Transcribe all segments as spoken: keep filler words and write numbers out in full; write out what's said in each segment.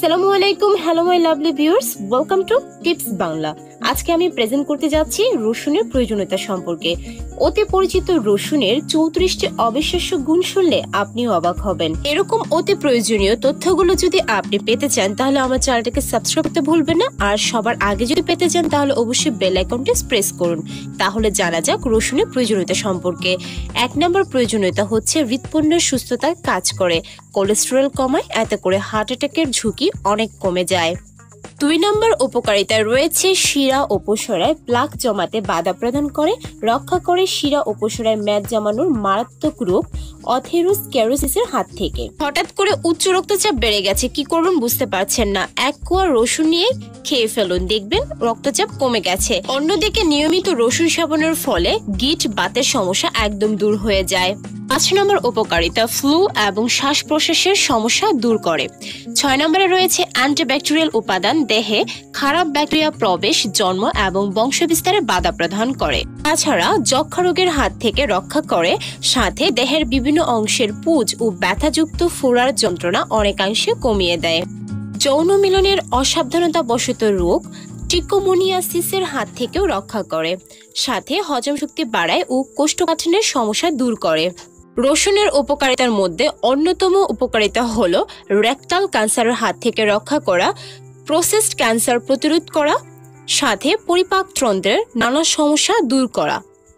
আসসালামু আলাইকুম, hello my lovely viewers, welcome to tips Bangla. আজকে আমি প্রেজেন্ট করতে যাচ্ছি রসুনের প্রয়োজনীয়তা সম্পর্কে। অতি পরিচিত রসুনের চৌত্রিশটি অবিশ্বাস্য গুণ শুনলে আপনিও অবাক হবেন। এরকম অতি প্রয়োজনীয় তথ্যগুলো যদি আপনি পেতে চান তাহলে আমার চ্যানেলটাকে সাবস্ক্রাইব করতে ভুলবেন না। আর সবার আগে যদি পেতে চান তাহলে অবশ্যই বেল আইকনটি প্রেস করুন। তাহলে জানা যাক রসুনের প্রয়োজনীয়তা সম্পর্কে। এক নম্বর প্রয়োজনীয়তা হচ্ছে হৃৎপিণ্ডের সুস্থতায় কাজ করে, কোলেস্টেরল কমায়, এতে করে হার্ট অ্যাটাকের ঝুঁকি অনেক কমে যায়। দুই নম্বর উপকারিতা রয়েছে শিরা উপসরায় প্লাক জমাতে বাধা প্রদান করে, রক্ষা করে শিরা উপসরায় মেদ জমানোর মারাত্মক রোগ অথেরোস্ক্লেরোসিসের হাত থেকে। হঠাৎ করে উচ্চ রক্তচাপ বেড়ে গেছে, কি করবেন বুঝতে পারছেন না, এক কোয়া রসুন নিয়ে খেয়ে ফেলুন, দেখবেন রক্তচাপ কমে গেছে। অন্যদিকে নিয়মিত রসুন সেবনের ফলে গিট বাতের সমস্যা একদম দূর হয়ে যায়। পাঁচ নম্বর উপকারিতা ফ্লু এবং শ্বাস প্রশ্বাসের সমস্যা দূর করে। ছয় নম্বরে রয়েছে অ্যান্টিব্যাকটেরিয়াল উপাদান, দেহে খারাপ ব্যাকটেরিয়া প্রবেশ, জন্ম এবং বংশবিস্তারে বাধা প্রদান করে। তাছাড়া যক্ষা রোগের হাত থেকে রক্ষা করে, সাথে দেহের বিভিন্ন অংশের পুঁজ ও ব্যথাযুক্ত ফোড়ার যন্ত্রণা অনেকাংশে কমিয়ে দেয়। যৌন মিলনের অসাবধানতাবশত রোগ ট্রিকোমোনিয়াসিসের হাত থেকেও রক্ষা করে, সাথে হজম শক্তি বাড়ায় ও কোষ্ঠকাঠিন্যের সমস্যা দূর করে। রসুনের উপকারিতার মধ্যে অন্যতম উপকারিতা হলো রেকটাল ক্যান্সারের হাত থেকে রক্ষা করা, প্রোস্টেট ক্যান্সার প্রতিরোধ করা, সাথে পরিপাকতন্ত্রের নানা সমস্যা দূর করা।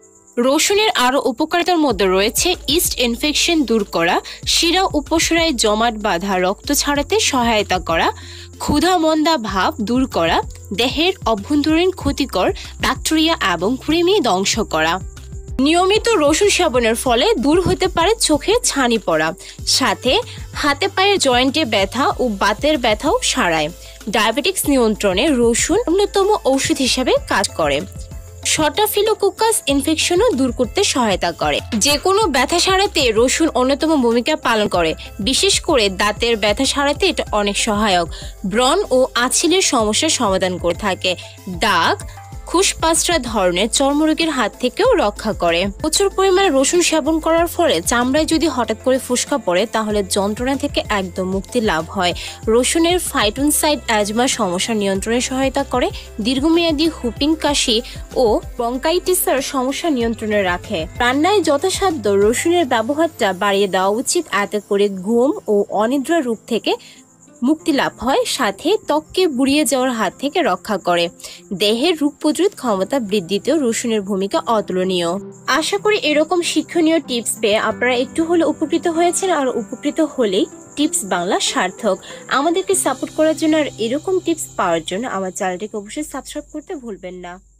রসুনের আরও উপকারিতার মধ্যে রয়েছে ইস্ট ইনফেকশন দূর করা, শিরা উপসরায় জমাট বাঁধা রক্ত ছাড়াতে সহায়তা করা, ক্ষুধা মন্দা ভাব দূর করা, দেহের অভ্যন্তরীণ ক্ষতিকর ব্যাকটেরিয়া এবং কৃমি ধ্বংস করা। নিয়মিত রসুন সেবনের ফলে দূর হতে পারে চোখে ছানি পড়া, সাথে হাতে পায়ের জয়েন্টে ব্যথা ও বাতের ব্যথাও সারায়। ডায়াবেটিক্স নিয়ন্ত্রণে রসুন অন্যতম ঔষধ হিসেবে কাজ করে। স্টাফিলোকোকাস ইনফেকশনও দূর করতে সহায়তা করে। যে কোনো ব্যথা সারাতে রসুন অন্যতম ভূমিকা পালন করে, বিশেষ করে দাঁতের ব্যথা সারাতে এটা অনেক সহায়ক। ব্রণ ও আঁচিলের সমস্যার সমাধান করে থাকে। দাগ, খুশপাসরা ধরনের চর্মরোগের হাত থেকেও রক্ষা করে। প্রচুর পরিমাণে রসুন সেবন করার ফলে চামড়ায় যদি হঠাৎ করে ফোস্কা পড়ে তাহলে যন্ত্রণা থেকে একদম মুক্তি লাভ হয়। রসুনের ফাইটোনসাইড অ্যাজমা সমস্যা নিয়ন্ত্রণে সহায়তা করে, দীর্ঘমেয়াদী হুপিং কাশি ও ব্রঙ্কাইটিসের সমস্যা নিয়ন্ত্রণে রাখে। রান্নায় যথাসাধ্য রসুনের ব্যবহারটা বাড়িয়ে দেওয়া উচিত, এতে করে ঘুম ও অনিদ্রা রোগ থেকে মুক্তি লাভ হয়, সাথে ত্বককে বুড়িয়ে যাওয়ার হাত থেকে রক্ষা করে। দেহের রোগ প্রতিরোধ ক্ষমতা বৃদ্ধিতেও রসুনের ভূমিকা অতুলনীয়। আশা করি এরকম শিক্ষণীয় টিপস পেয়ে আপনারা একটু হলে উপকৃত হয়েছেন, আর উপকৃত হলেই টিপস বাংলা সার্থক। আমাদেরকে সাপোর্ট করার জন্য আর এরকম টিপস পাওয়ার জন্য আমার চ্যানেলটিকে অবশ্যই সাবস্ক্রাইব করতে ভুলবেন না।